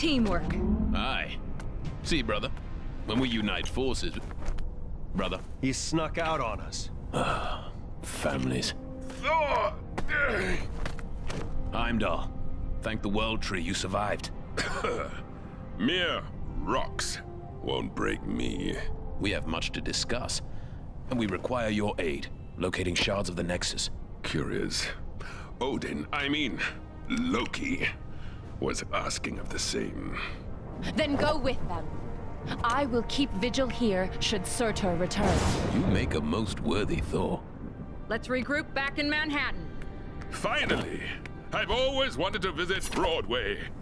teamwork. Aye. See, brother, when we unite forces... Brother. He snuck out on us. Families. Heimdall, thank the World Tree you survived. Mere rocks won't break me. We have much to discuss, and we require your aid locating shards of the Nexus. Curious. Loki, was asking of the same. Then go with them. I will keep vigil here should Surtur return. You make a most worthy Thor. Let's regroup back in Manhattan. Finally! I've always wanted to visit Broadway.